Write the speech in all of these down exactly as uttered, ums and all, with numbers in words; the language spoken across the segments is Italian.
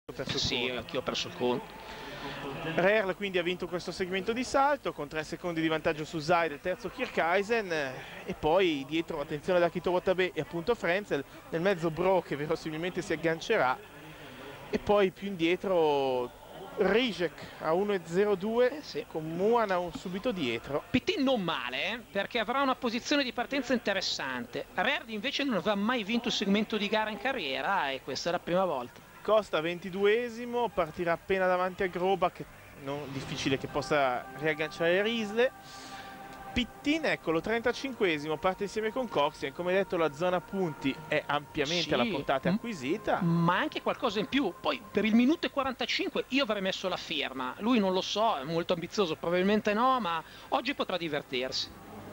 perso sì, anch'io ho perso il conto. Rerl quindi ha vinto questo segmento di salto con tre secondi di vantaggio su Seidel, terzo Kircheisen, e poi dietro attenzione da Akito Watabe e appunto Frenzel, nel mezzo Bro che verosimilmente si aggancerà, e poi più indietro Rijek a uno e zero due, eh sì. con Muan a un subito dietro. Pittin non male, eh, perché avrà una posizione di partenza interessante. Rerl invece non aveva mai vinto un segmento di gara in carriera e questa è la prima volta. Costa ventiduesimo, partirà appena davanti a Groba, che non difficile che possa riagganciare Riesle. Pittin, eccolo, trentacinquesimo, parte insieme con Coxien. Come detto, la zona punti è ampiamente Sì, alla portata acquisita. Ma anche qualcosa in più. Poi per il minuto e quarantacinque io avrei messo la firma. Lui non lo so, è molto ambizioso, probabilmente no, ma oggi potrà divertirsi.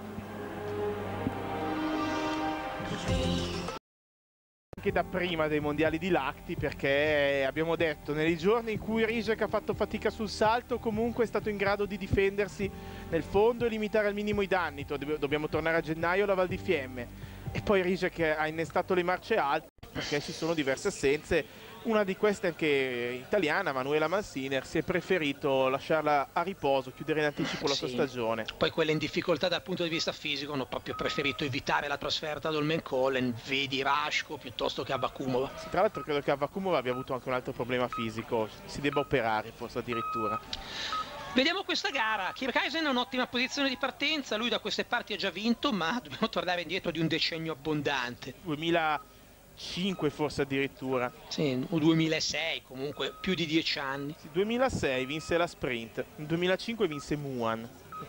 Anche da prima dei mondiali di Lacti, perché abbiamo detto nei giorni in cui Rijek ha fatto fatica sul salto comunque è stato in grado di difendersi nel fondo e limitare al minimo i danni. Dobbiamo tornare a gennaio alla Val di Fiemme, e poi Rijek ha innestato le marce alte perché ci sono diverse assenze. Una di queste anche italiana, Manuela Mansiner, si è preferito lasciarla a riposo, chiudere in anticipo la sì. sua stagione. Poi quelle in difficoltà dal punto di vista fisico hanno proprio preferito evitare la trasferta ad Holmenkollen, vedi Rashko piuttosto che a Vakumova. Sì, tra l'altro credo che a Vakumova abbia avuto anche un altro problema fisico, si debba operare forse addirittura. Vediamo questa gara. Kircheisen ha un'ottima posizione di partenza, lui da queste parti ha già vinto, ma dobbiamo tornare indietro di un decennio abbondante. duemilacinque forse addirittura. Sì, o duemilasei, comunque più di dieci anni. Sì, duemilasei vinse la sprint, nel duemilacinque vinse Muan.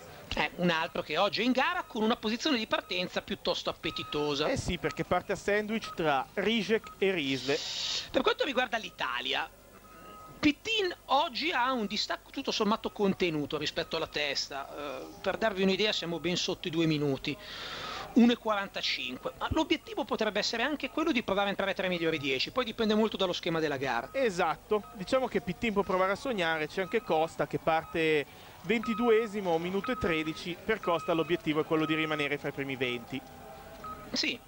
È un altro che oggi è in gara con una posizione di partenza piuttosto appetitosa. Eh sì, perché parte a sandwich tra Rijek e Riesle. Per quanto riguarda l'Italia, Pittin oggi ha un distacco tutto sommato contenuto rispetto alla testa. Uh, per darvi un'idea siamo ben sotto i due minuti. uno e quarantacinque, ma l'obiettivo potrebbe essere anche quello di provare a entrare tra i migliori dieci, poi dipende molto dallo schema della gara. Esatto, diciamo che Pittin può provare a sognare, c'è anche Costa che parte ventiduesimo, minuto e tredici, per Costa l'obiettivo è quello di rimanere fra i primi venti. Sì,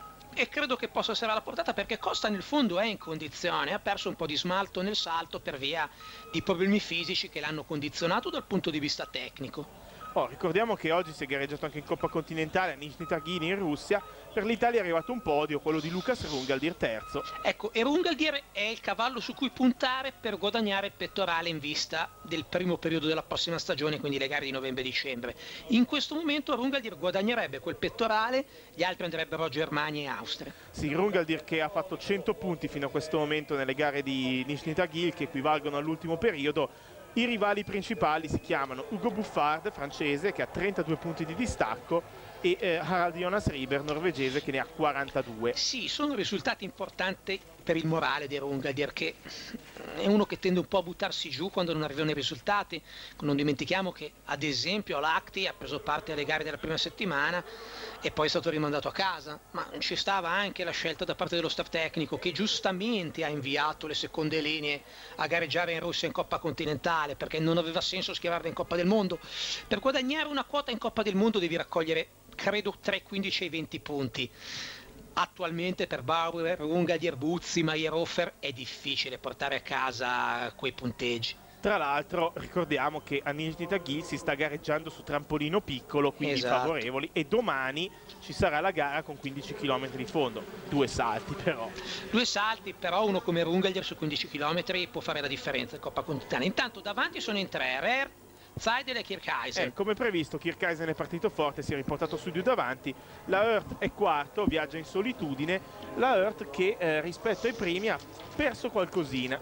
e credo che possa essere alla portata perché Costa nel fondo è in condizione, ha perso un po' di smalto nel salto per via di problemi fisici che l'hanno condizionato dal punto di vista tecnico. Oh, ricordiamo che oggi si è gareggiato anche in Coppa Continentale a Nizhny Tagil in Russia. Per l'Italia è arrivato un podio, quello di Lukas Rungaldir terzo. Ecco, e Rungaldir è il cavallo su cui puntare per guadagnare il pettorale in vista del primo periodo della prossima stagione, quindi le gare di novembre-dicembre. In questo momento Rungaldir guadagnerebbe quel pettorale, gli altri andrebbero a Germania e Austria. Sì, Rungaldir che ha fatto cento punti fino a questo momento nelle gare di Nizhny Tagil, che equivalgono all'ultimo periodo. I rivali principali si chiamano Hugo Buffard, francese, che ha trentadue punti di distacco, e eh, Harald Jonas Riber, norvegese, che ne ha quarantadue. Sì, sono risultati importanti per il morale di Rungaldir, che è uno che tende un po' a buttarsi giù quando non arrivano i risultati. Non dimentichiamo che ad esempio Lahti ha preso parte alle gare della prima settimana e poi è stato rimandato a casa, ma ci stava anche la scelta da parte dello staff tecnico che giustamente ha inviato le seconde linee a gareggiare in Russia in Coppa Continentale, perché non aveva senso schierarle in Coppa del Mondo. Per guadagnare una quota in Coppa del Mondo devi raccogliere credo tra i quindici e i venti punti. Attualmente per Bauer, Rungaldir, Buzzi, Meyerhofer è difficile portare a casa quei punteggi. Tra l'altro ricordiamo che a Nizhny Tagil si sta gareggiando su trampolino piccolo, quindi esatto. favorevoli, e domani ci sarà la gara con quindici chilometri di fondo, due salti però. Due salti, però uno come Rungaldir su quindici chilometri può fare la differenza in Coppa Continentale. Intanto davanti sono in tre, Rerl, Seidel e Kircheisen. Eh, come previsto Kircheisen è partito forte, si è riportato su due davanti. La Hurt è quarto, viaggia in solitudine. La Hurt che eh, rispetto ai primi ha perso qualcosina.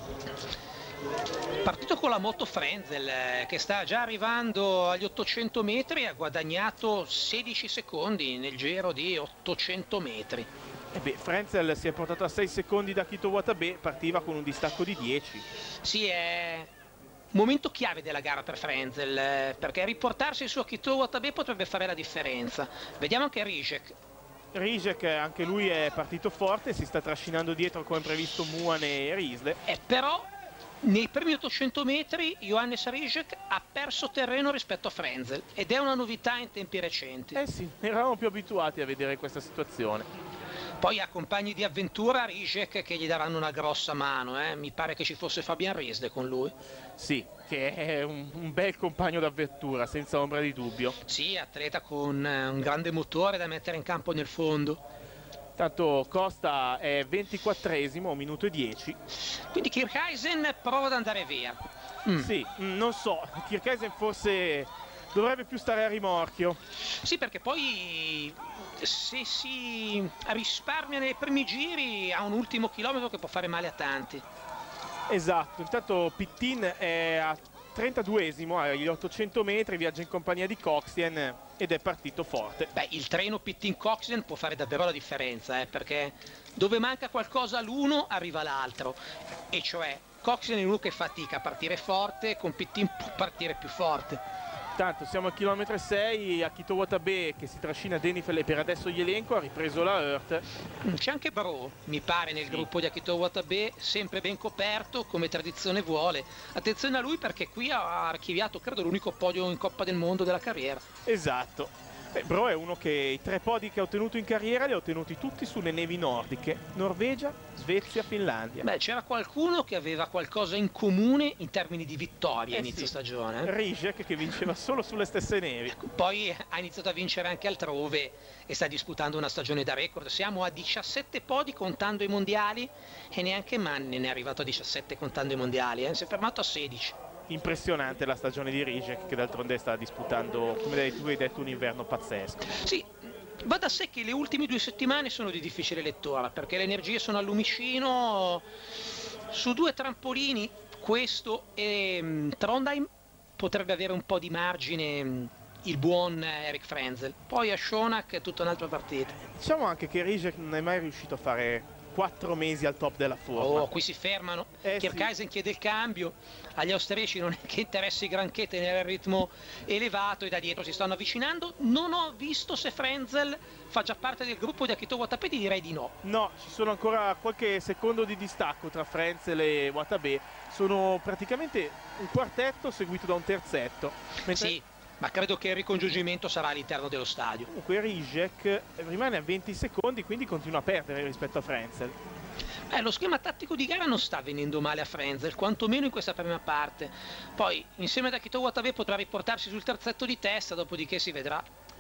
Partito con la moto Frenzel eh, che sta già arrivando agli ottocento metri, ha guadagnato sedici secondi nel giro di ottocento metri. E beh, Frenzel si è portato a sei secondi da Akito Watabe, partiva con un distacco di dieci. Sì, è momento chiave della gara per Frenzel, eh, perché riportarsi su Akito Watabe potrebbe fare la differenza. Vediamo anche Rijek. Rijek anche lui è partito forte, si sta trascinando dietro come previsto Muan e Riesle. Eh, però nei primi ottocento metri Johannes Rijek ha perso terreno rispetto a Frenzel ed è una novità in tempi recenti. Eh sì, eravamo più abituati a vedere questa situazione. Poi ha compagni di avventura, Rijek, che gli daranno una grossa mano, eh? Mi pare che ci fosse Fabian Riesde con lui. Sì, che è un, un bel compagno d'avventura, senza ombra di dubbio. Sì, atleta con eh, un grande motore da mettere in campo nel fondo. Tanto Costa è ventiquattresimo, un minuto e dieci. Quindi Kircheisen prova ad andare via. Mm. Sì, non so, Kircheisen forse dovrebbe più stare a rimorchio. Sì, perché poi se si risparmia nei primi giri ha un ultimo chilometro che può fare male a tanti. Esatto, intanto Pittin è a trentaduesimo agli ottocento metri, viaggia in compagnia di Coxien ed è partito forte. Beh, il treno Pittin-Coxien può fare davvero la differenza, eh, perché dove manca qualcosa l'uno arriva l'altro, e cioè Coxien è uno che fatica a partire forte, con Pittin può partire più forte. Tanto siamo al chilometro sei, Akito Watabe che si trascina Denifel e per adesso gli elenco, ha ripreso la Hurt. C'è anche Bro, mi pare, nel sì. gruppo di Akito Watabe, sempre ben coperto, come tradizione vuole. Attenzione a lui perché qui ha archiviato, credo, l'unico podio in Coppa del Mondo della carriera. Esatto. Beh, Bro è uno che i tre podi che ha ottenuto in carriera li ha ottenuti tutti sulle nevi nordiche: Norvegia, Svezia, Finlandia. Beh, c'era qualcuno che aveva qualcosa in comune in termini di vittorie eh a inizio sì. stagione. Eh? Rijek che vinceva solo sulle stesse nevi. Poi ha iniziato a vincere anche altrove e sta disputando una stagione da record. Siamo a diciassette podi contando i mondiali e neanche Manni ne è arrivato a diciassette contando i mondiali, eh? Si è fermato a sedici. Impressionante la stagione di Rijek, che d'altronde sta disputando, come tu hai detto, un inverno pazzesco. Sì, va da sé che le ultime due settimane sono di difficile lettura, perché le energie sono al lumicino. Su due trampolini, questo e um, Trondheim, potrebbe avere un po' di margine um, il buon Eric Frenzel. Poi a Schonak è tutta un'altra partita. Diciamo anche che Rijek non è mai riuscito a fare quattro mesi al top della forma. Oh, qui si fermano. Eh, Kircheisen sì. chiede il cambio. Agli austriaci non è che interessi granché tenere il ritmo elevato e da dietro si stanno avvicinando. Non ho visto se Frenzel fa già parte del gruppo di Akito Watabe, direi di no. No, ci sono ancora qualche secondo di distacco tra Frenzel e Watabe. Sono praticamente un quartetto seguito da un terzetto. Mentre... Sì, ma credo che il ricongiungimento sarà all'interno dello stadio. Comunque Rijek rimane a venti secondi, quindi continua a perdere rispetto a Frenzel. Eh, lo schema tattico di gara non sta venendo male a Frenzel, quantomeno in questa prima parte. Poi, insieme ad Akito Watabe potrà riportarsi sul terzetto di testa, dopodiché si vedrà.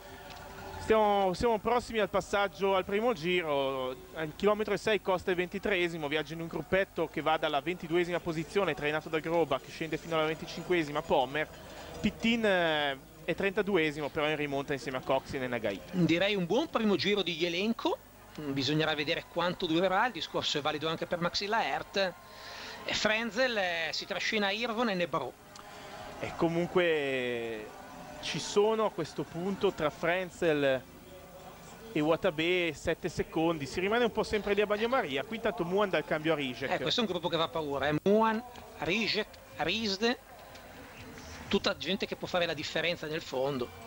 Stiamo, siamo prossimi al passaggio al primo giro. Al chilometro sei Costa è ventitreesimo, viaggia in un gruppetto che va dalla ventiduesima posizione, trainato da Groba, che scende fino alla venticinquesima Pommer. Pittin è trentaduesimo, però in rimonta insieme a Coxien e Nagai. Direi un buon primo giro di Jelenko, bisognerà vedere quanto durerà, il discorso è valido anche per Maxilla Hert. E Frenzel eh, si trascina Irvonen e Bro. E comunque ci sono a questo punto tra Frenzel e Watabe sette secondi, si rimane un po' sempre lì a bagnomaria. Qui intanto Muan dà il cambio a Rijek. Eh, questo è un gruppo che fa paura, eh. Muan, Rijek, Riesde, tutta gente che può fare la differenza nel fondo.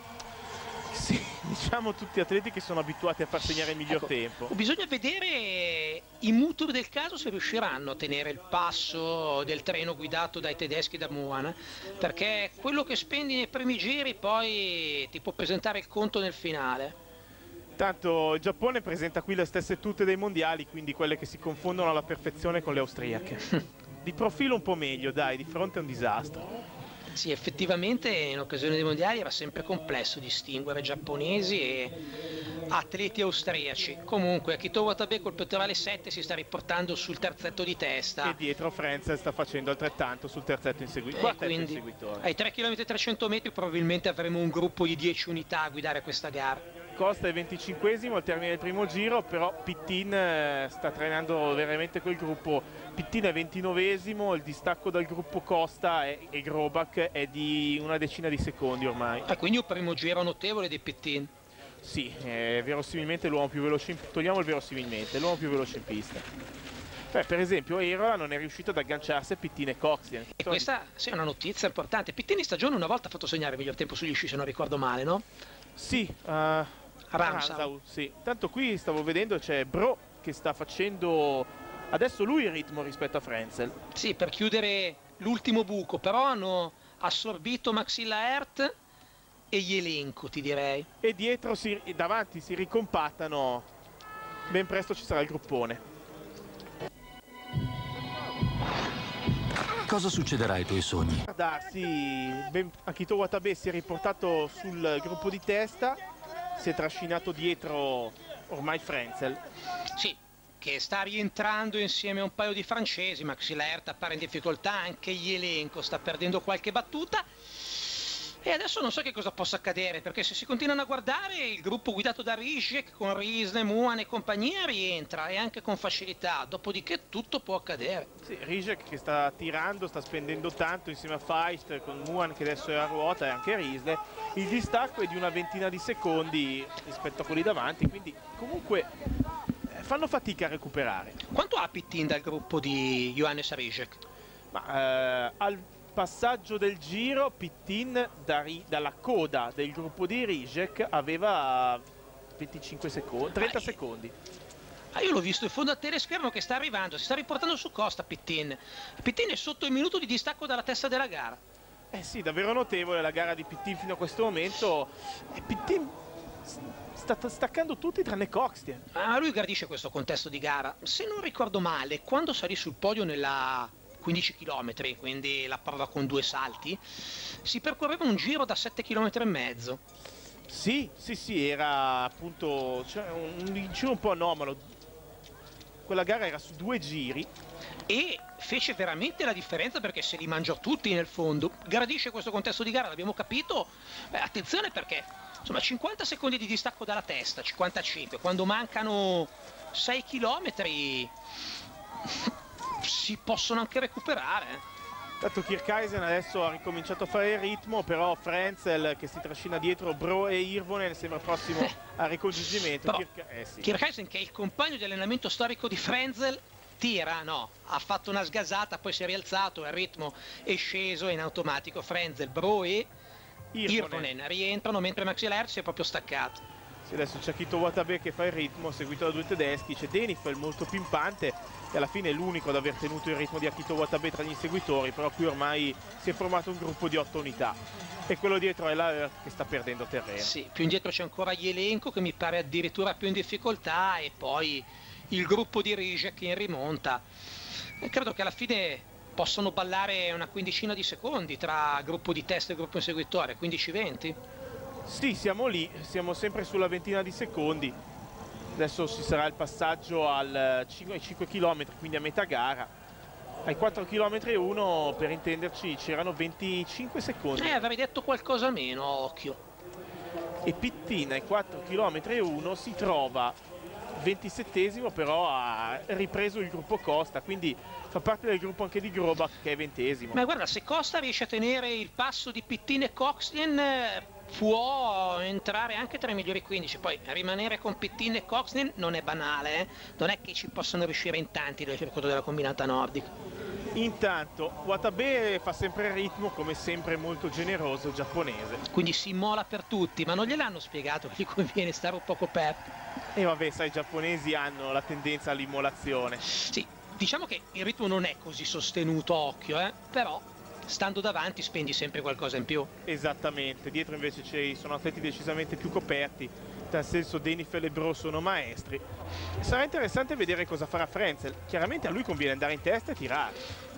Sì, diciamo tutti atleti che sono abituati a far segnare il miglior ecco, tempo. Bisogna vedere i motori del caso se riusciranno a tenere il passo del treno guidato dai tedeschi da Muan, perché quello che spendi nei primi giri poi ti può presentare il conto nel finale. Tanto il Giappone presenta qui le stesse tute dei mondiali, quindi quelle che si confondono alla perfezione con le austriache. Di profilo un po' meglio, dai, di fronte a un disastro. Sì, effettivamente in occasione dei mondiali era sempre complesso distinguere giapponesi e atleti austriaci. Comunque Akito Watabe col pettorale sette si sta riportando sul terzetto di testa. E dietro Frenzel sta facendo altrettanto sul terzetto inseguitore. Quindi inseguitore. ai tre chilometri e trecento metri probabilmente avremo un gruppo di dieci unità a guidare questa gara. Costa è venticinquesimo al termine del primo giro, però Pittin sta trainando veramente quel gruppo. Pittin è ventinovesimo, il distacco dal gruppo Costa e, e Grobak è di una decina di secondi ormai. Ah, quindi un primo giro notevole di Pittin. Sì, è verosimilmente l'uomo più veloce in... togliamo il verosimilmente, l'uomo più veloce in pista. Beh, per esempio Erola non è riuscito ad agganciarsi a Pittin e Coxien. E questa sì, è una notizia importante. Pittin in stagione una volta ha fatto segnare il miglior tempo sugli sci, se non ricordo male, no? Sì, uh, Ramsau. Ramsau, sì. Tanto qui stavo vedendo c'è Bro che sta facendo adesso lui il ritmo rispetto a Frenzel. Sì, per chiudere l'ultimo buco, però hanno assorbito Maxilla Hert e Jelenko, ti direi. E dietro, si, davanti si ricompattano ben presto ci sarà il gruppone. Cosa succederà ai tuoi sogni? Guardarsi, ben, Akito Watabe si è riportato sul gruppo di testa, si è trascinato dietro ormai Frenzel. Sì, che sta rientrando insieme a un paio di francesi, Maxi Laert appare in difficoltà, anche Jelenko sta perdendo qualche battuta. E adesso non so che cosa possa accadere, perché se si continuano a guardare il gruppo guidato da Rizek con Riesle, Muan e compagnia rientra, e anche con facilità, dopodiché tutto può accadere. Sì, Rizek che sta tirando, sta spendendo tanto insieme a Feist, con Muan che adesso è a ruota e anche Riesle. Il distacco è di una ventina di secondi rispetto a quelli davanti, quindi comunque fanno fatica a recuperare. Quanto ha Pittin dal gruppo di Johannes Rizek? Ma eh, al passaggio del giro Pittin da, dalla coda del gruppo di Rizek aveva venticinque secondi, trenta ah, secondi. Ah, io l'ho visto in fondo al teleschermo che sta arrivando, si sta riportando su costa Pittin. Pittin è sotto il minuto di distacco dalla testa della gara. Eh sì, davvero notevole la gara di Pittin fino a questo momento. E Pittin sta staccando tutti tranne Coxtien. Ah, lui gradisce questo contesto di gara. Se non ricordo male, quando salì sul podio nella quindici chilometri, quindi la prova con due salti, si percorreva un giro da sette chilometri e mezzo. Sì, sì, sì, era appunto cioè, un giro un po' anomalo. Quella gara era su due giri. E fece veramente la differenza perché se li mangiò tutti nel fondo. Gradisce questo contesto di gara, l'abbiamo capito. Beh, attenzione perché insomma cinquanta secondi di distacco dalla testa, cinquantacinque, quando mancano sei chilometri si possono anche recuperare. Tanto Kirkeisen adesso ha ricominciato a fare il ritmo, però Frenzel che si trascina dietro Bro e Irvonen sembra prossimo al ricongiungimento. Kirk eh, sì. Kirkeisen, che è il compagno di allenamento storico di Frenzel, tira, no, ha fatto una sgasata, poi si è rialzato, il ritmo è sceso in automatico. Frenzel, Bro e Irvonen, Irvonen rientrano, mentre Maxi Laert si è proprio staccato. Sì, adesso c'è Akito Watabe che fa il ritmo, seguito da due tedeschi, c'è Denifel molto pimpante e alla fine è l'unico ad aver tenuto il ritmo di Akito Watabe tra gli inseguitori, però qui ormai si è formato un gruppo di otto unità e quello dietro è Laert che sta perdendo terreno. Sì, più indietro c'è ancora Jelenko che mi pare addirittura più in difficoltà e poi il gruppo di Rizek in rimonta. E credo che alla fine possano ballare una quindicina di secondi tra gruppo di testa e gruppo inseguitore, quindici venti. Sì, siamo lì, siamo sempre sulla ventina di secondi. Adesso ci sarà il passaggio al cinque, ai cinque chilometri, quindi a metà gara. Ai quattro chilometri e uno, per intenderci, c'erano venticinque secondi. Eh, avrei detto qualcosa meno, occhio. E Pittin ai quattro chilometri e uno si trova ventisettesimo, però ha ripreso il gruppo Costa, quindi fa parte del gruppo anche di Grobak che è ventesimo. Ma guarda, se Costa riesce a tenere il passo di Pittin e Coxlien può entrare anche tra i migliori quindici. Poi rimanere con Pittin e Coxlien non è banale, eh? Non è che ci possano riuscire in tanti nel circuito della combinata nordica. Intanto Watabe fa sempre il ritmo, come sempre molto generoso, giapponese. Quindi si immola per tutti, ma non gliel'hanno spiegato che gli conviene stare un po' coperto. E vabbè, sai, i giapponesi hanno la tendenza all'immolazione. Sì, diciamo che il ritmo non è così sostenuto, occhio, eh? Però stando davanti spendi sempre qualcosa in più. Esattamente, dietro invece ci sono atleti decisamente più coperti, nel senso Denifel e Bro sono maestri. Sarà interessante vedere cosa farà Frenzel. Chiaramente a lui conviene andare in testa e tirare.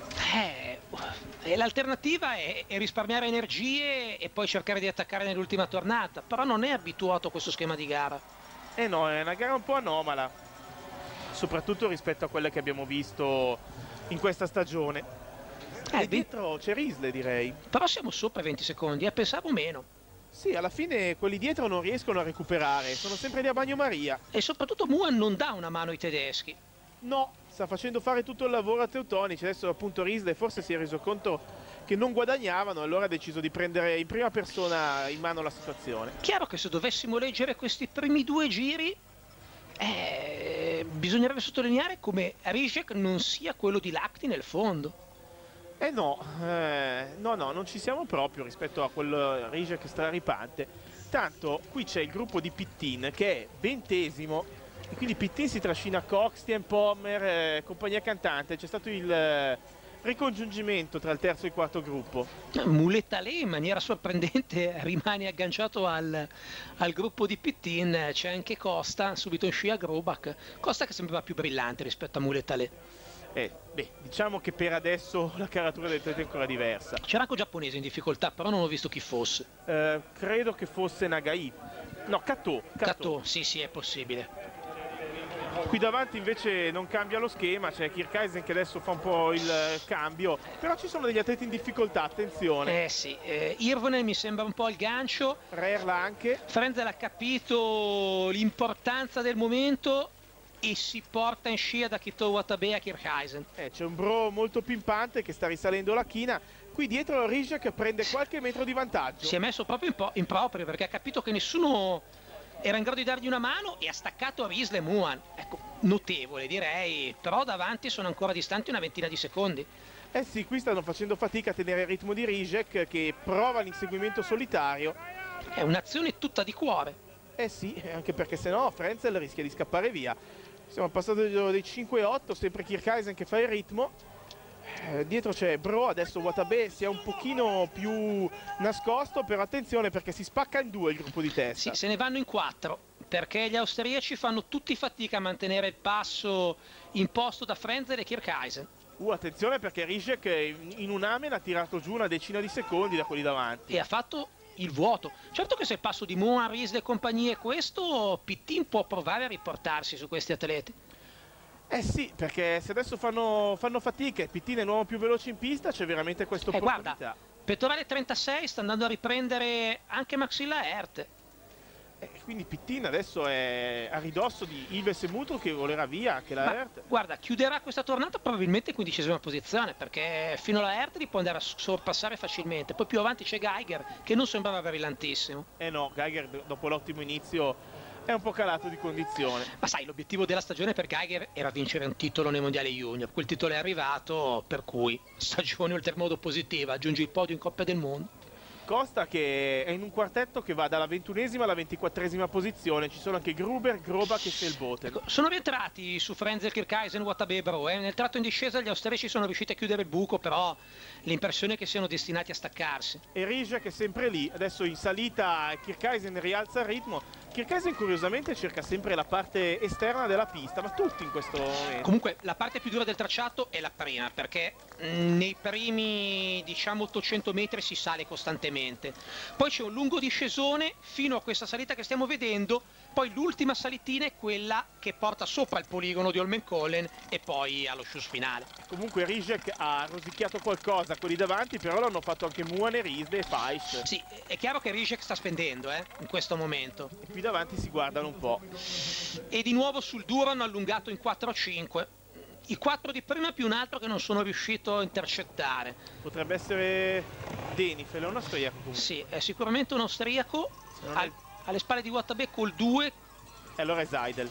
Eh, l'alternativa è, è risparmiare energie e poi cercare di attaccare nell'ultima tornata, però non è abituato a questo schema di gara. Eh no, è una gara un po' anomala, soprattutto rispetto a quelle che abbiamo visto in questa stagione. Eh, e dietro c'è Riesle, direi. Però siamo sopra i venti secondi, eh, pensavo meno. Sì, alla fine quelli dietro non riescono a recuperare, sono sempre lì a bagnomaria. E soprattutto Muan non dà una mano ai tedeschi. No, sta facendo fare tutto il lavoro a Teutonici. Adesso appunto Riesle forse si è reso conto che non guadagnavano, allora ha deciso di prendere in prima persona in mano la situazione. Chiaro che se dovessimo leggere questi primi due giri, eh, bisognerebbe sottolineare come Rizek non sia quello di Lahti nel fondo. Eh no, eh, no, no, non ci siamo proprio rispetto a quel Rizek straripante. Tanto qui c'è il gruppo di Pittin che è ventesimo e quindi Pittin si trascina Coxtien, Pommer, eh, compagnia cantante. C'è stato il, ricongiungimento tra il terzo e il quarto gruppo. Muleta lei in maniera sorprendente rimane agganciato al, al gruppo di Pittin. C'è anche Costa subito in scia, Grobak. Costa che sembrava più brillante rispetto a Muleta lei. Eh, beh, diciamo che per adesso la caratura del atleta è ancora diversa. C'era anche un giapponese in difficoltà, però non ho visto chi fosse. Eh, credo che fosse Nagai. No, Kato. Kato, sì, sì, è possibile. Qui davanti invece non cambia lo schema, c'è Kircheisen che adesso fa un po' il cambio, però ci sono degli atleti in difficoltà, attenzione. Eh sì, eh, Hirvonen mi sembra un po' il gancio. Rerla anche. Frenzel ha capito l'importanza del momento e si porta in scia da Kito Watabe a Kircheisen. Eh, c'è un Bro molto pimpante che sta risalendo la china. Qui dietro Rijek prende qualche metro di vantaggio. Si è messo proprio in, in proprio perché ha capito che nessuno era in grado di dargli una mano e ha staccato a Riesle Muan. Ecco, notevole direi, però davanti sono ancora distanti una ventina di secondi. Eh sì, qui stanno facendo fatica a tenere il ritmo di Rijek che prova l'inseguimento solitario. È un'azione tutta di cuore. Eh sì, anche perché sennò Frenzel rischia di scappare via. Siamo passati dei cinque otto, sempre Kircheisen che fa il ritmo. Eh, dietro c'è Bro, adesso Watabe si è un pochino più nascosto, però attenzione perché si spacca in due il gruppo di testa. Sì, se ne vanno in quattro, perché gli austriaci fanno tutti fatica a mantenere il passo imposto da Frenzel e Kircheisen. Uh, attenzione perché Rijek in un amen ha tirato giù una decina di secondi da quelli davanti. E ha fatto il vuoto. Certo che se il passo di Muan, Riesle e compagnie è questo, Pittin può provare a riportarsi su questi atleti. Eh sì, perché se adesso fanno, fanno fatica e Pittin è l'uomo più veloce in pista, c'è veramente questa Eh, opportunità. guarda, Pettorale trentasei sta andando a riprendere anche Maxilla Ert. Eh, quindi Pittin adesso è a ridosso di Ives e Mutro che volerà via anche la Ma, Ert. guarda, chiuderà questa tornata probabilmente in quindicesima posizione, perché fino alla Ert li può andare a sorpassare facilmente. Poi più avanti c'è Geiger, che non sembrava brillantissimo. Eh no, Geiger dopo l'ottimo inizio è un po' calato di condizione. Ma sai, l'obiettivo della stagione per Geiger era vincere un titolo nei mondiali junior. Quel titolo è arrivato, per cui stagione oltremodo positiva, aggiungi il podio in Coppa del Mondo. Costa che è in un quartetto che va dalla ventunesima alla ventiquattresima posizione, ci sono anche Gruber, Grobak e Selboten. Ecco, sono rientrati su Frenzel, Kircheisen, Watabe e Bro. Eh. Nel tratto in discesa gli austriaci sono riusciti a chiudere il buco, però l'impressione è che siano destinati a staccarsi. E Rijek è sempre lì, adesso in salita Kircheisen rialza il ritmo. Kircheisen curiosamente cerca sempre la parte esterna della pista, ma tutti in questo momento. Comunque la parte più dura del tracciato è la prima, perché nei primi diciamo ottocento metri si sale costantemente. Poi c'è un lungo discesone fino a questa salita che stiamo vedendo, poi l'ultima salitina è quella che porta sopra il poligono di Holmenkollen e poi allo scius finale. Comunque Rijek ha rosicchiato qualcosa quelli davanti, però l'hanno fatto anche Muan, Riesle e Feist. Sì, è chiaro che Rijek sta spendendo eh, in questo momento. E qui davanti si guardano un po'. E di nuovo sul duro hanno allungato in quattro a cinque. I quattro di prima più un altro che non sono riuscito a intercettare. Potrebbe essere Denifel, è un austriaco comunque. Sì, è sicuramente un austriaco. È... Al, alle spalle di Watabe col due. E allora è Seidel.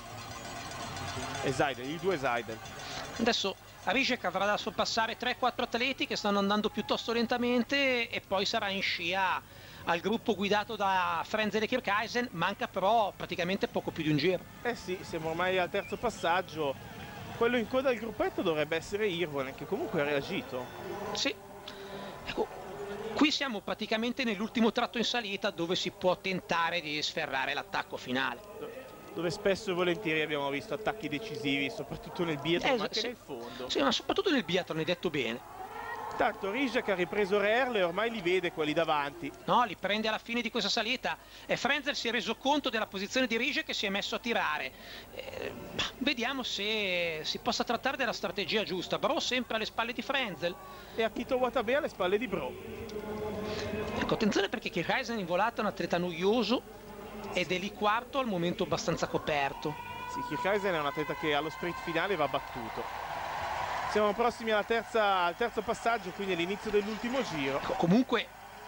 È Seidel, il due è Seidel. Adesso Rijek avrà da sorpassare tre quattro atleti che stanno andando piuttosto lentamente e poi sarà in scia al gruppo guidato da Frenzel e Kircheisen. Manca però praticamente poco più di un giro. Eh sì, siamo ormai al terzo passaggio. Quello in coda al gruppetto dovrebbe essere Hirvonen, che comunque ha reagito. Sì, ecco, qui siamo praticamente nell'ultimo tratto in salita dove si può tentare di sferrare l'attacco finale. Dove spesso e volentieri abbiamo visto attacchi decisivi, soprattutto nel biathlon, Eh, ma anche sì. nel fondo. Sì, ma soprattutto nel biathlon, hai detto bene. Tanto Rijek ha ripreso Rerle e ormai li vede quelli davanti. No, li prende alla fine di questa salita e Frenzel si è reso conto della posizione di Rijek e si è messo a tirare. Eh, vediamo se si possa trattare della strategia giusta. Bro sempre alle spalle di Frenzel. E Akito Watabe alle spalle di Bro. Ecco, attenzione perché Kircheisen in volata è un atleta noioso ed è lì quarto al momento abbastanza coperto. Sì, Kircheisen è un atleta che allo sprint finale va battuto. Siamo prossimi alla terza, al terzo passaggio, quindi all'inizio dell'ultimo giro. Ecco, comunque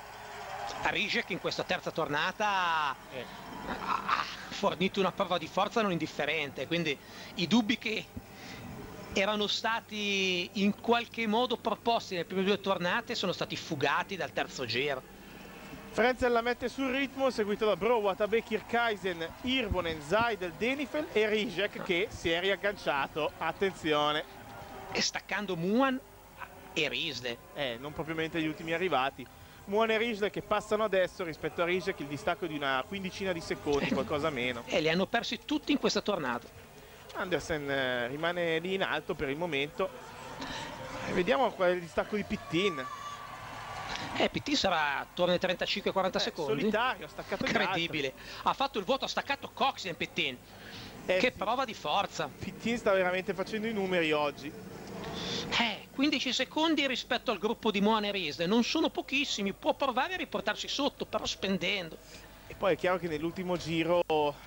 Rijek in questa terza tornata Eh. ha fornito una prova di forza non indifferente, quindi i dubbi che erano stati in qualche modo proposti nelle prime due tornate sono stati fugati dal terzo giro. Frenzel la mette sul ritmo, seguito da Bro, Watabe, Kircheisen, Hirvonen, Seidel, Denifel e Rijek che si è riagganciato. Attenzione. E staccando Muan e Riesle. Eh, non propriamente gli ultimi arrivati. Muon e Riesle che passano adesso rispetto a Riesle, che il distacco è di una quindicina di secondi, qualcosa meno. E li hanno persi tutti in questa tornata. Andersen eh, rimane lì in alto per il momento. E vediamo qual è il distacco di Pittin. Eh, P T sarà attorno ai trentacinque quaranta Eh, secondi. solitario, staccato in alto. Incredibile. Ha fatto il vuoto, ha staccato Cox in Pittin. Eh, che sì. prova di forza. Pittin sta veramente facendo i numeri oggi. Eh, quindici secondi rispetto al gruppo di Muon e Riesle. Non sono pochissimi, può provare a riportarsi sotto, però spendendo. E poi è chiaro che nell'ultimo giro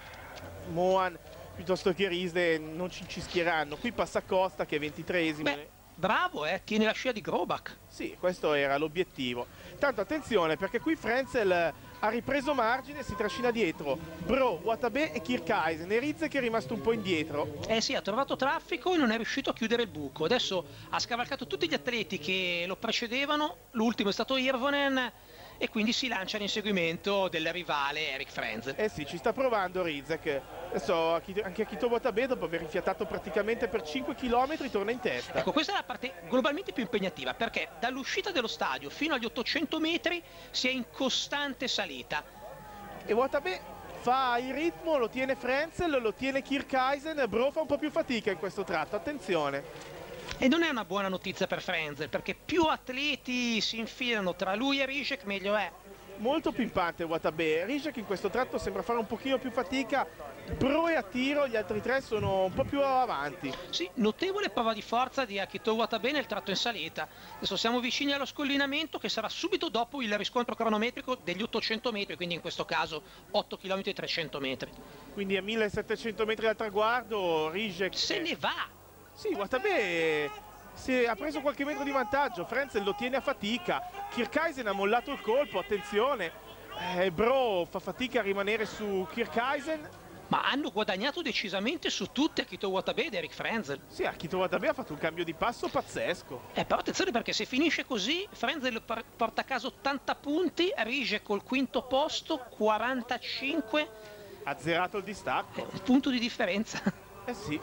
Mohan piuttosto che Riesle non ci, ci schieranno. Qui passa Costa che è ventitreesimo. Beh, bravo, eh, tiene la scia di Grobak. Sì, questo era l'obiettivo. Tanto attenzione perché qui Frenzel ha ripreso margine, si trascina dietro Bro, Watabe e Kirkeisen e Rizek che è rimasto un po' indietro. Eh sì, ha trovato traffico e non è riuscito a chiudere il buco. Adesso ha scavalcato tutti gli atleti che lo precedevano, l'ultimo è stato Irvonen e quindi si lancia all'inseguimento del rivale Erik Frenzel. Eh sì, ci sta provando Rizek. Adesso anche Akito Watabe, dopo aver rifiatato praticamente per cinque chilometri, torna in testa. Ecco, questa è la parte globalmente più impegnativa perché dall'uscita dello stadio fino agli ottocento metri si è in costante salita. E Watabe fa il ritmo, lo tiene Frenzel, lo tiene Kirkeisen, Bro fa un po' più fatica in questo tratto, attenzione. E non è una buona notizia per Frenzel perché più atleti si infilano tra lui e Rizek meglio è. Molto pimpante Watabe. Rizek in questo tratto sembra fare un pochino più fatica. Bro è a tiro, gli altri tre sono un po' più avanti. Sì, notevole prova di forza di Akito Watabe nel tratto in salita. Adesso siamo vicini allo scollinamento che sarà subito dopo il riscontro cronometrico degli ottocento metri, quindi in questo caso otto chilometri e trecento metri. Quindi a millesettecento metri dal traguardo Rizek Se ne va! Sì, Watabe si ha preso qualche metro di vantaggio, Frenzel lo tiene a fatica, Kirkeisen ha mollato il colpo, attenzione, eh, Bro fa fatica a rimanere su Kirkeisen. Ma hanno guadagnato decisamente su tutte Akito Watabe ed Erik Frenzel. Sì, Akito Watabe ha fatto un cambio di passo pazzesco. Eh, però attenzione perché se finisce così, Frenzel porta a casa ottanta punti, Rizek col quinto posto, quarantacinque. Ha zerato il distacco. Eh, un punto di differenza. Eh sì.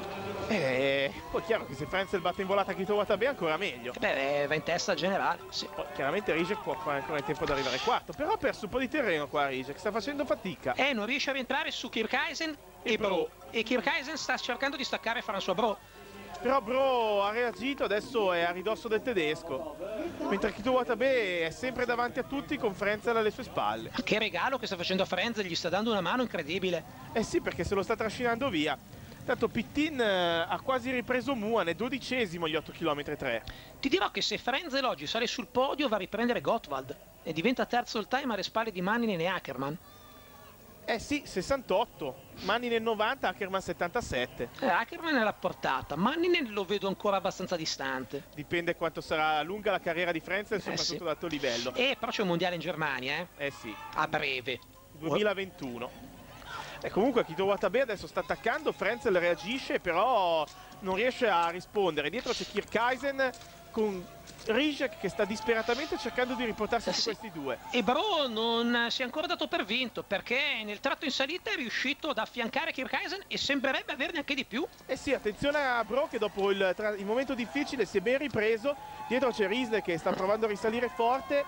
Eh, poi è chiaro che se Frenzel batte in volata Akito Watabe è ancora meglio. Eh beh, va in testa generale, sì. Poi chiaramente Rizek può fare ancora in tempo ad arrivare quarto, però ha perso un po' di terreno qua Rizek, sta facendo fatica. Eh, non riesce a rientrare su Kirkeisen e, E Bro. Bro. E Kirkeisen sta cercando di staccare François Bro. Però Bro ha reagito, adesso è a ridosso del tedesco, mentre Akito Watabe è sempre davanti a tutti con Frenzel alle sue spalle. Che regalo che sta facendo a Frenzel, gli sta dando una mano incredibile. Eh sì, perché se lo sta trascinando via. Tanto Pittin eh, ha quasi ripreso Muan, è dodicesimo gli otto chilometri e tre. Ti dirò che se Frenzel oggi sale sul podio va a riprendere Gottwald e diventa terzo all time alle spalle di Manninen e Ackermann. Eh sì, sessantotto, Manninen novanta, Ackermann settantasette. Eh, Ackermann è alla portata, Manninen lo vedo ancora abbastanza distante. Dipende quanto sarà lunga la carriera di Frenzel, soprattutto sì. ad alto livello. E però c'è un mondiale in Germania, eh? Eh sì, A breve. duemilaventuno. E comunque Akito Watabe adesso sta attaccando, Frenzel reagisce, però non riesce a rispondere. Dietro c'è Kirkeisen con Rizek che sta disperatamente cercando di riportarsi su Sì. questi due. E Bro non si è ancora dato per vinto perché nel tratto in salita è riuscito ad affiancare Kirkeisen e sembrerebbe averne anche di più. Eh sì, attenzione a Bro che dopo il, tra- il momento difficile si è ben ripreso. Dietro c'è Riesle che sta provando a risalire forte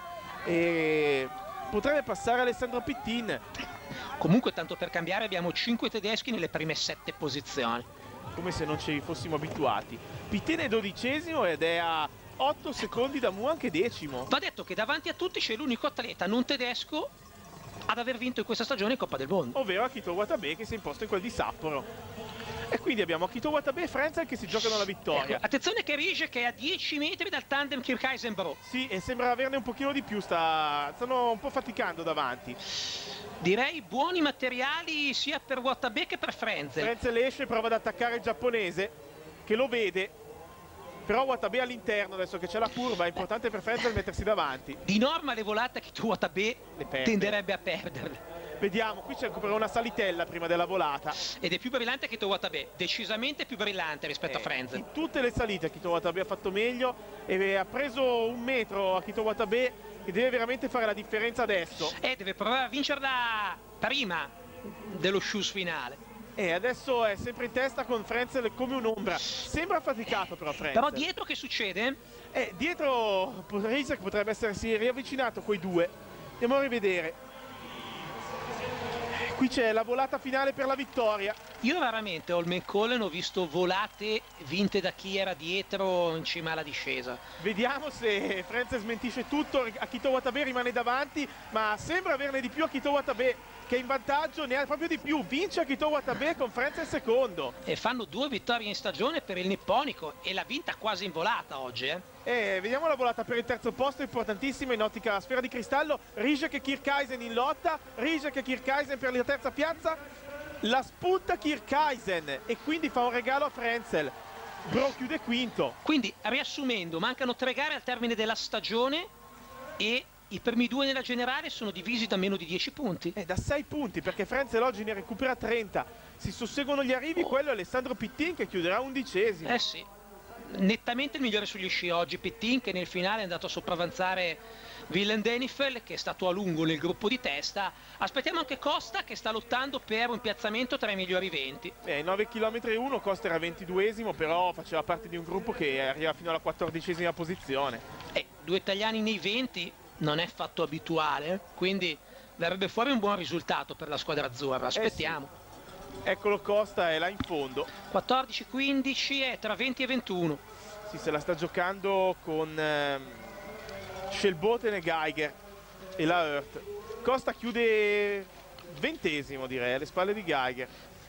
e potrebbe passare Alessandro Pittin. Comunque, tanto per cambiare, abbiamo cinque tedeschi nelle prime sette posizioni. Come se non ci fossimo abituati. Pittin è dodicesimo ed è a otto secondi da Muan che è decimo. Va detto che davanti a tutti c'è l'unico atleta non tedesco ad aver vinto in questa stagione Coppa del Mondo. Ovvero Akito Watabe che si è imposto in quel di Sapporo. E quindi abbiamo Akito Watabe e Frenzel che si giocano la vittoria. Ecco, attenzione che Rizek è a dieci metri dal tandem Kirkeisen-Bro. Sì, e sembra averne un pochino di più, sta... stanno un po' faticando davanti. Direi buoni materiali sia per Watabe che per Frenzel. Frenzel esce, prova ad attaccare il giapponese, che lo vede. Però Watabe all'interno, adesso che c'è la curva, è importante per Frenzel mettersi davanti. Di norma le volate che tu Watabe Le perde. tenderebbe a perderle. Vediamo, qui c'è ancora una salitella prima della volata. Ed è più brillante che Watabe, decisamente più brillante rispetto Eh, a Frenzel. in tutte le salite Akito Watabe ha fatto meglio e ha preso un metro Akito Watabe che deve veramente fare la differenza adesso. E deve provare a vincerla prima dello shoes finale. E adesso è sempre in testa con Frenzel come un'ombra. Sembra faticato però Frenzel. Però dietro che succede? Eh, dietro Rysek potrebbe essersi riavvicinato quei due. Andiamo a rivedere. Qui c'è la volata finale per la vittoria. Io raramente Holmenkollen Collen ho visto volate vinte da chi era dietro in cima alla discesa. Vediamo se Frenzel smentisce tutto. Akito Watabe rimane davanti, ma sembra averne di più Akito Watabe, che è in vantaggio, ne ha proprio di più. Vince Akito Watabe con Frenzel secondo. E fanno due vittorie in stagione per il nipponico e l'ha vinta quasi in volata oggi, eh. E vediamo la volata per il terzo posto, importantissima in ottica la sfera di cristallo. Rysek e Kirkaisen in lotta, Rysek e Kirkaisen per la terza piazza. La spunta Kirkaisen e quindi fa un regalo a Frenzel. Bro chiude quinto. Quindi, riassumendo, mancano tre gare al termine della stagione e i primi due nella generale sono divisi da meno di dieci punti. Eh, da sei punti, perché Frenzel oggi ne recupera trenta. Si susseguono gli arrivi, oh. Quello è Alessandro Pittin che chiuderà undicesimo. Eh sì. Nettamente il migliore sugli sci oggi Pittin, che nel finale è andato a sopravanzare Willem Denifel, che è stato a lungo nel gruppo di testa. Aspettiamo anche Costa, che sta lottando per un piazzamento tra i migliori venti. Eh, nove chilometri e uno, Costa era ventiduesimo, però faceva parte di un gruppo che arriva fino alla quattordicesima posizione. Eh, due italiani nei venti non è fatto abituale, quindi verrebbe fuori un buon risultato per la squadra azzurra. Aspettiamo. Eh sì. Eccolo Costa, è là in fondo. quattordici quindici è tra venti e ventuno. Sì, se la sta giocando con ehm, Schelboten e Geiger e la Hurt. Costa chiude ventesimo, direi, alle spalle di Geiger.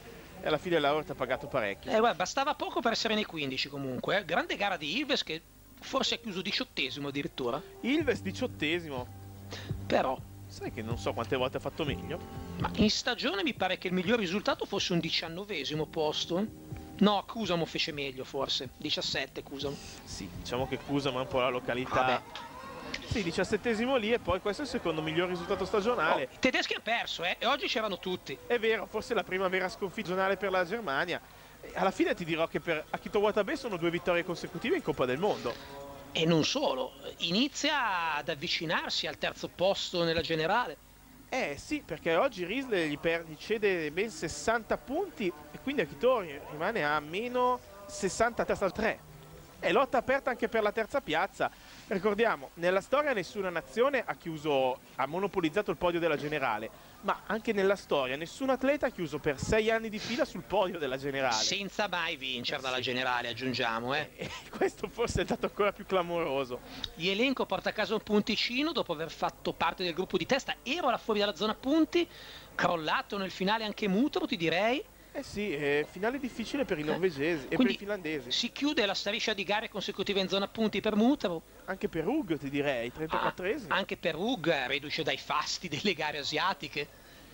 E alla fine la Hurt ha pagato parecchio. Eh, guarda, bastava poco per essere nei quindici comunque. Eh. Grande gara di Ilves, che forse ha chiuso diciottesimo addirittura. Ilves diciottesimo. Però sai che non so quante volte ha fatto meglio. Ma in stagione mi pare che il miglior risultato fosse un diciannovesimo posto. No, Cusamo fece meglio forse. diciassette Cusamo. Sì, diciamo che Cusamo è un po' la località. Vabbè. Sì, diciassettesimo lì e poi questo è il secondo miglior risultato stagionale. Oh, i tedeschi hanno perso, eh, e oggi c'erano tutti. È vero, forse la prima vera sconfitta per la Germania. Alla fine ti dirò che per Akito Watabe sono due vittorie consecutive in Coppa del Mondo. E non solo, inizia ad avvicinarsi al terzo posto nella generale. Eh sì, perché oggi Riesle gli, per, gli cede ben sessanta punti e quindi Akito rimane a meno sessanta testa al tre. È lotta aperta anche per la terza piazza. Ricordiamo, nella storia nessuna nazione ha chiuso, ha monopolizzato il podio della generale, ma anche nella storia nessun atleta ha chiuso per sei anni di fila sul podio della generale. Senza mai vincere dalla generale, aggiungiamo. Eh. E questo forse è il dato ancora più clamoroso. Jelenko porta a casa un punticino dopo aver fatto parte del gruppo di testa, era là fuori dalla zona punti, crollato nel finale anche Mutro, ti direi. Eh sì, è finale difficile per i norvegesi eh, e per i finlandesi. Si chiude la striscia di gare consecutive in zona punti per Mutro. Anche per Hug, ti direi, trentaquattresimo. Ah, anche per Hug, reduce dai fasti delle gare asiatiche.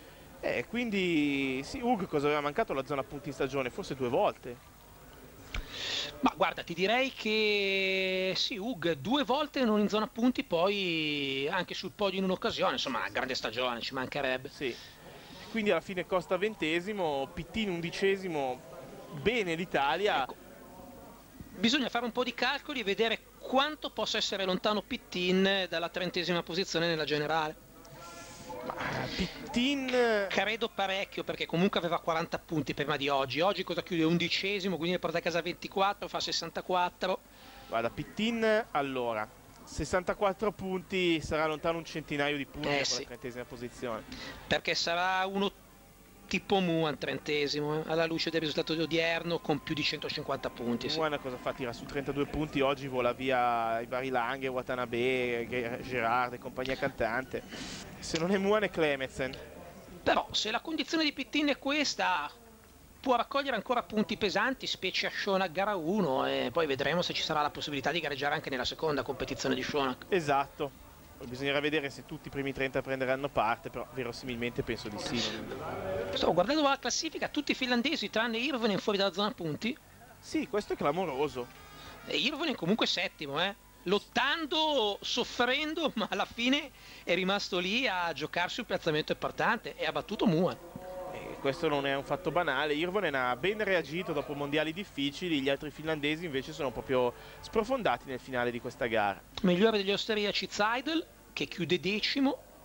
Eh, quindi sì, Hug cosa aveva mancato la zona punti in stagione? Forse due volte. Ma guarda, ti direi che sì, Hug due volte non in zona punti, poi anche sul podio in un'occasione, insomma, grande stagione, ci mancherebbe. Sì. Quindi alla fine Costa ventesimo, Pittin undicesimo, bene l'Italia. Ecco. Bisogna fare un po' di calcoli e vedere quanto possa essere lontano Pittin dalla trentesima posizione nella generale. Ma Pittin... Credo parecchio, perché comunque aveva quaranta punti prima di oggi. Oggi cosa chiude? undicesimo, quindi ne porta a casa ventiquattro, fa sessantaquattro. Guarda, Pittin allora... sessantaquattro punti, sarà lontano un centinaio di punti eh, con sì. la trentesima posizione. Perché sarà uno tipo Muan trentesimo, eh, alla luce del risultato di odierno, con più di centocinquanta punti. Muan sì. cosa fa? Tira su trentadue punti, oggi vola via i vari Lange, Watanabe, Gerard e compagnia cantante. Se non è Muan è Clemensen. Però se la condizione di Pittin è questa, può raccogliere ancora punti pesanti, specie a Shonak gara uno, e poi vedremo se ci sarà la possibilità di gareggiare anche nella seconda competizione di Shonak. Esatto, poi bisognerà vedere se tutti i primi trenta prenderanno parte, però verosimilmente penso di sì. Stavo guardando la classifica, tutti i finlandesi tranne Irvonen fuori dalla zona punti. Sì, questo è clamoroso. E Irvonen comunque settimo, eh. Lottando, soffrendo, ma alla fine è rimasto lì a giocarsi un piazzamento importante e ha battuto Muan. Questo non è un fatto banale. Irvonen ha ben reagito dopo mondiali difficili, gli altri finlandesi invece sono proprio sprofondati nel finale di questa gara. Migliore degli austriaci Zeidel, che chiude decimo,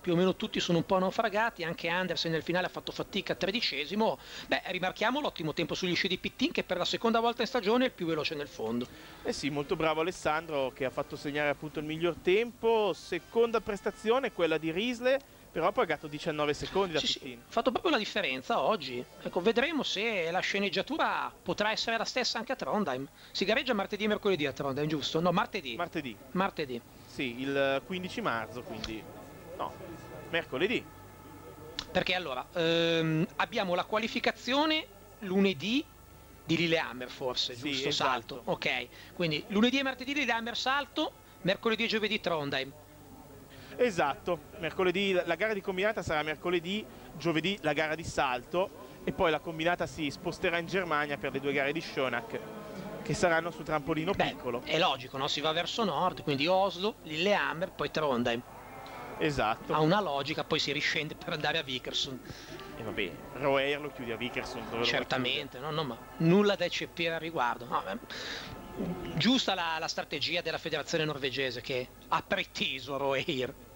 più o meno tutti sono un po' naufragati, anche Andersen nel finale ha fatto fatica, tredicesimo. Beh, rimarchiamo l'ottimo tempo sugli sci di Pittin, che per la seconda volta in stagione è il più veloce nel fondo. Eh sì, molto bravo Alessandro, che ha fatto segnare appunto il miglior tempo. Seconda prestazione, quella di Riesle, però ha pagato diciannove secondi da Sì, Pittin. sì, ha fatto proprio la differenza oggi. Ecco, vedremo se la sceneggiatura potrà essere la stessa anche a Trondheim. Si gareggia martedì e mercoledì a Trondheim, giusto? No, martedì. Martedì. Martedì. Sì, il quindici marzo, quindi no, mercoledì. Perché allora, ehm, abbiamo la qualificazione lunedì di Lillehammer, forse, Sì, giusto? esatto. Salto. Ok, quindi lunedì e martedì Lillehammer salto, mercoledì e giovedì Trondheim. Esatto, mercoledì la gara di combinata sarà mercoledì, giovedì la gara di salto e poi la combinata si sposterà in Germania per le due gare di Schönach che saranno su trampolino Beh, piccolo. è logico, no? Si va verso nord, quindi Oslo, Lillehammer, poi Trondheim. Esatto. Ha una logica, poi si riscende per andare a Vikersund. E vabbè, Roer lo chiudi a Vikersund. dove lo Certamente, no, no, ma nulla da eccepire al riguardo. No, beh, giusta la, la strategia della federazione norvegese che ha preteso Roeir.